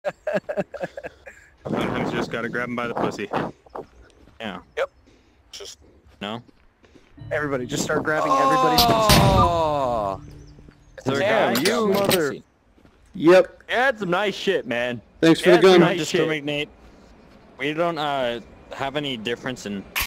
Sometimes you just gotta grab him by the pussy. Yeah. Yep. Just no. Everybody, just start grabbing everybody's pussy. Oh. Damn, you mother. Yep. Yeah, that's some nice shit, man. Thanks for the That's gun. nice shit. Discriminate. We don't have any difference in